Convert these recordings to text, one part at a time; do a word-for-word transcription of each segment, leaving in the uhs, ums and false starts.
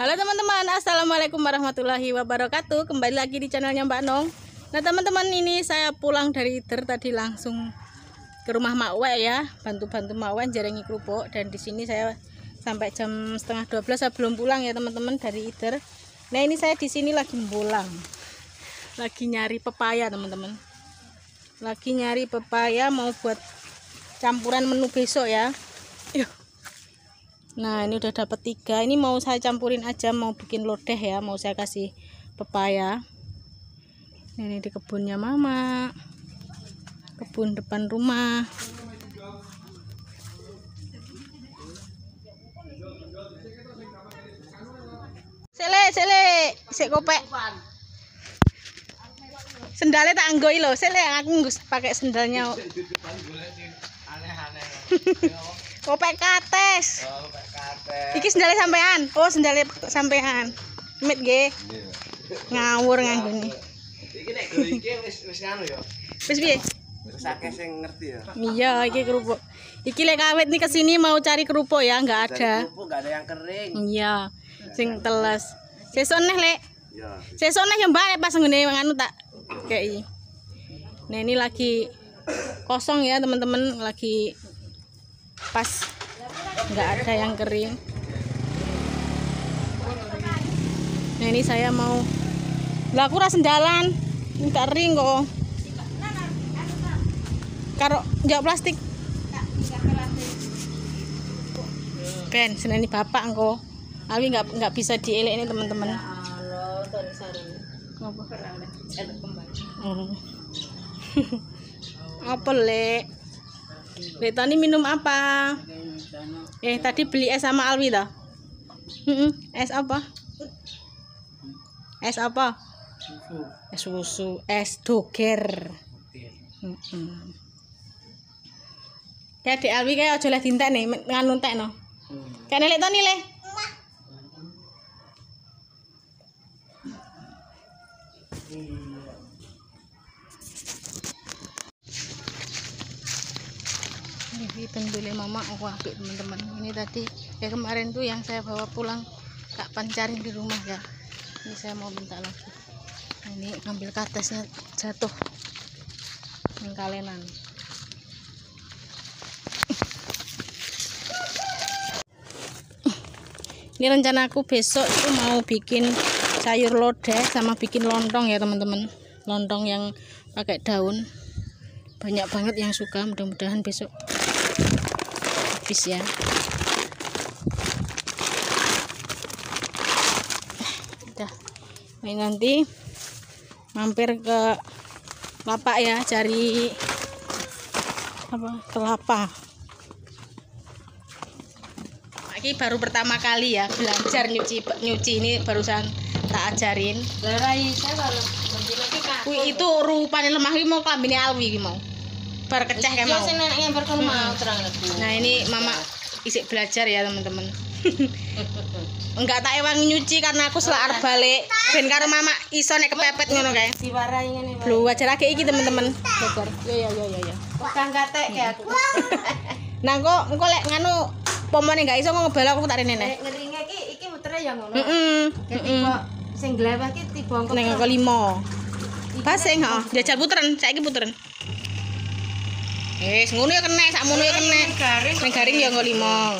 Halo teman-teman, assalamualaikum warahmatullahi wabarakatuh. Kembali lagi di channelnya Mbak Nong. Nah teman-teman, ini saya pulang dari Ider tadi langsung ke rumah Mak Wek ya, bantu-bantu Mak Wek jaringi kerupuk. Dan di sini saya sampai jam setengah dua belas saya belum pulang ya teman-teman dari Ider. Nah ini saya di sini lagi bolang, lagi nyari pepaya teman-teman. Lagi nyari pepaya mau buat campuran menu besok ya. Yuh. Nah ini udah dapat tiga, ini mau saya campurin aja, mau bikin lodeh ya, mau saya kasih pepaya. Ini di kebunnya mama, kebun depan rumah. Sele sele sik kopek sendalnya tak anggoi lo, sele aku nggus pakai sendalnya. Kopek kates. Oh, kopek kates. Iki sendalnya sampean. Oh, sendalnya sampean. Mit nggih. Ngawur nganggone. Iki nek go iki wis wis anu ya. Wis piye? Wis akeh sing ngerti ya. Iya, iki kerupuk. Iki lek awet nih kesini mau cari kerupuk ya, enggak ada. Kerupuk enggak ada yang kering. Iya. Sing teles. Sesuk neh, Lek. Iya. Sesuk neh ya Mbak, pas ngene nganu tak kei. Nah, ini lagi kosong ya, teman-teman, lagi pas nggak ada yang kering. Nah ini saya mau lah aku rasa sendalan nggak kering kok karo jauh plastik Ben seneni bapak engko awi nggak nggak bisa dielek ini teman-teman. Apa lek Lek Tani minum apa? Eh tadi beli es sama Alwi dah. Mm-mm. Es apa? Es apa? Susu. Es susu, es doger. Mm-mm. Kayak di Alwi kayak aja lah dintek nih nganu tekno. Kayak Lek Tani le. Ini pendule mama aku apik teman-teman. Ini tadi ya kemarin tuh yang saya bawa pulang kak pancarin di rumah ya. Ini saya mau minta lagi. Nah, ini ngambil katesnya jatuh yang kalenan. Ini rencana aku besok itu mau bikin sayur lodeh sama bikin lontong ya teman-teman. Lontong yang pakai daun. Banyak banget yang suka, mudah-mudahan besok habis ya. Udah. Nah, nanti mampir ke lapak ya, cari apa? Kelapa. Ini baru pertama kali ya belajar nyuci nyuci ini barusan tak ajarin. Kuwi itu rupane lemah iki mau klambine Alwi iki mau. Bar keceh kayak mau. Nah ini mama isik belajar ya teman-teman. Enggak tak ewang nyuci karena aku selak arep balik ben karo mama iso nek kepepet ngono kae. Diwarai ngene wae. Lho ajarake iki teman-teman. Belajar. Yo yo yo yo yo. Pegang gatek ya aku. Nah kok engko lek nganu pomone enggak iso ngebal aku tak rene nek. Ngeringe iki iki mutere ya ngono. Heeh. Heeh. Sing gleweh iki tiba engko ning angka lima. Basing heeh, jajal puteren, saiki puteren. Wis ngono ya kena, sakmono ya kena. Ning garing ya angka lima.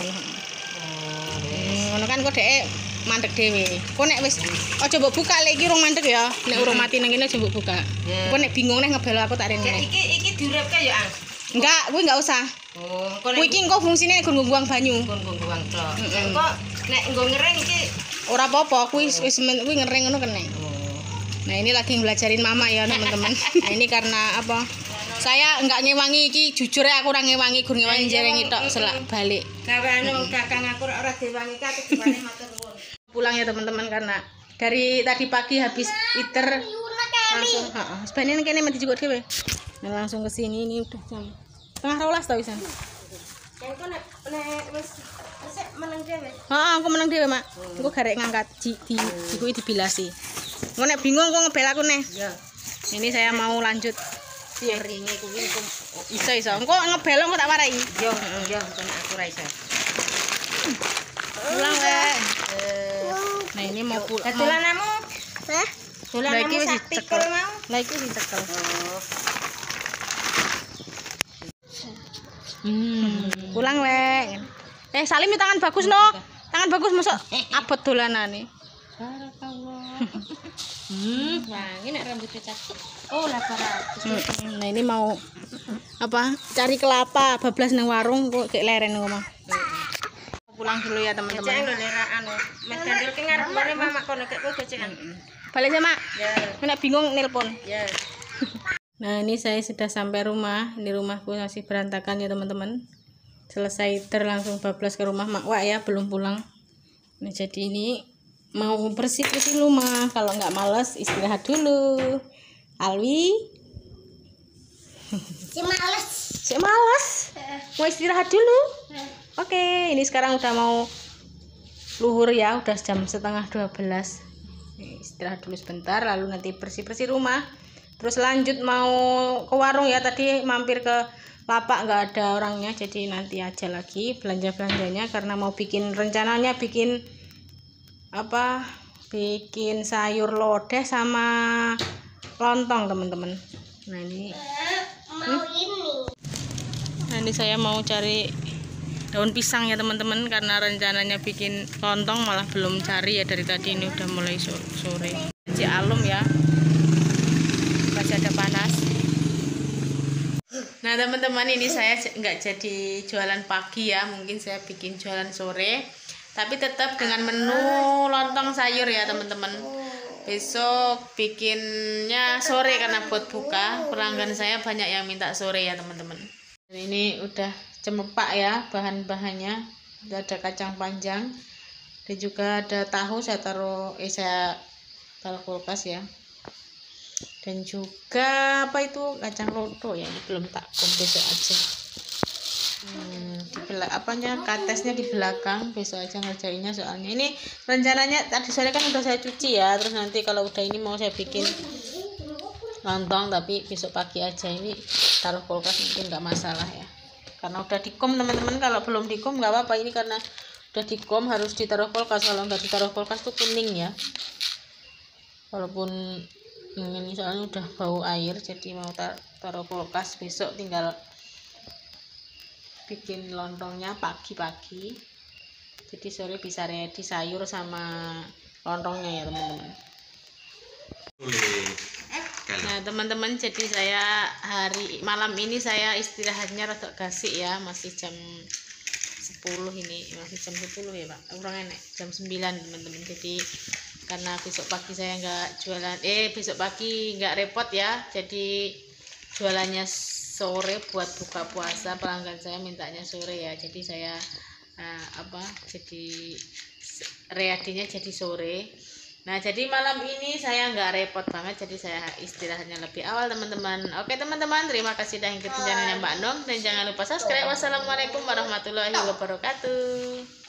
Ngono kan kok dhek mandek dhewe. Kok nek wis aja mbok buka lek iki urung mandek ya. Nek urung mati nang kene aja mbok buka. Kok nek bingung nek ngebel aku tak rene. iki iki diurepke ya, Ang. Enggak, kuwi enggak usah. Oh, kok kuwi iki engko fungsine nggon buang banyu. nggon buang tok. Kok nek nggo ngereng iki ora apa-apa, kuwi wis kuwi ngereng ngono kena. Nah ini lagi belajarin mama ya teman-teman. Nah ini karena apa? Saya enggak ngewangi iki, jujur ya aku ora ngewangi, gur ngewangi jaring tok selak balik. gawe anu kakang aku ora diwangi ka tibane matur nuwun. Pulang ya teman-teman karena dari tadi pagi habis iter langsung heeh. Sebenarnya kene mati juga dhewe. Nah langsung ke sini ini udah jam setengah rolas tau pisan. Engko nek nek wis resik meneng dhewe. Heeh, aku meneng dhewe, Mak. Engko garek ngangkat di di kuwi dibilasi. Engko nek bingung kok ngebel aku neh. Ya. Ini saya mau lanjut. Ringe kuwi Iso iso. Engko ngebel engko tak warai. yo yo aku nek aku ra iso. Pulang, Wek. Eh Nah ini mau pulang. Dolanamu. Hah? Dolanamu Lagi wis sak pikul dicekel. mau. Lah iki dicekel. Hmm. Pulang lek. Eh Salim ini tangan bagus no. Tangan bagus masuk abot dolanane. Hmm, wangi nek rambutnya cacat. Oh, delapan ratus. Hmm, Nah ini mau apa? Cari kelapa, bablas nang warung kok kayak leren ngomong. Pulang dulu ya Cek teman-teman. lho lera anu. Mas gandul ki ngarep bare mama kono kek kowe gocengan. Balik sama. Ya, Nek bingung nelpon. ya. Nah ini saya sudah sampai rumah. Ini rumahku masih berantakan ya teman-teman. Selesai ter langsung bablas ke rumah Mak Wak ya, belum pulang. Nah jadi ini mau bersih-bersih rumah. Kalau nggak males istirahat dulu. Alwi. Si males. Si males. Mau istirahat dulu. Oke, ini sekarang udah mau luhur ya, udah jam setengah dua belas. Istirahat dulu sebentar, lalu nanti bersih-bersih rumah. Terus lanjut mau ke warung ya, tadi mampir ke lapak nggak ada orangnya, jadi nanti aja lagi belanja-belanjanya karena mau bikin rencananya bikin apa? Bikin sayur lodeh sama lontong teman-teman. Nah ini, Mau ini. nah ini saya mau cari daun pisang ya teman-teman karena rencananya bikin lontong malah belum cari ya dari tadi, ini udah mulai sore. Ci alum ya, masih ada panas. Nah teman-teman ini saya nggak jadi jualan pagi ya, mungkin saya bikin jualan sore, tapi tetap dengan menu lontong sayur ya teman-teman. Besok bikinnya sore karena buat buka, pelanggan saya banyak yang minta sore ya teman-teman. Ini udah cemepak ya bahan-bahannya, udah ada kacang panjang dan juga ada tahu saya taruh eh saya taruh kulkas ya, dan juga apa itu kacang lodo ya, ini belum tak besok aja. Hmm, di belakang apanya katesnya di belakang, besok aja ngerjainnya soalnya ini rencananya tadi sore kan udah saya cuci ya, terus nanti kalau udah ini mau saya bikin lontong tapi besok pagi aja, ini taruh kulkas mungkin nggak masalah ya karena udah dikom teman-teman. Kalau belum dikom nggak apa-apa, ini karena udah dikom harus ditaruh kulkas, kalau nggak ditaruh kulkas tuh kuning ya, walaupun ini soalnya udah bau air jadi mau tar taruh kulkas, besok tinggal bikin lontongnya pagi-pagi jadi sore bisa ready sayur sama lontongnya ya teman-teman. Nah teman-teman, jadi saya hari malam ini saya istirahatnya rada gasik ya, masih jam sepuluh ini, masih jam sepuluh ya Pak, kurang enak jam sembilan teman-teman. Jadi karena besok pagi saya nggak jualan, eh besok pagi nggak repot ya, jadi jualannya sore buat buka puasa, pelanggan saya mintanya sore ya, jadi saya uh, apa jadi readinya jadi sore. Nah jadi malam ini saya nggak repot banget, jadi saya istirahatnya lebih awal teman-teman. Oke teman-teman, terima kasih sudah ngikutin channelnya Mbak Nong dan jangan lupa subscribe. Wassalamualaikum warahmatullahi wabarakatuh.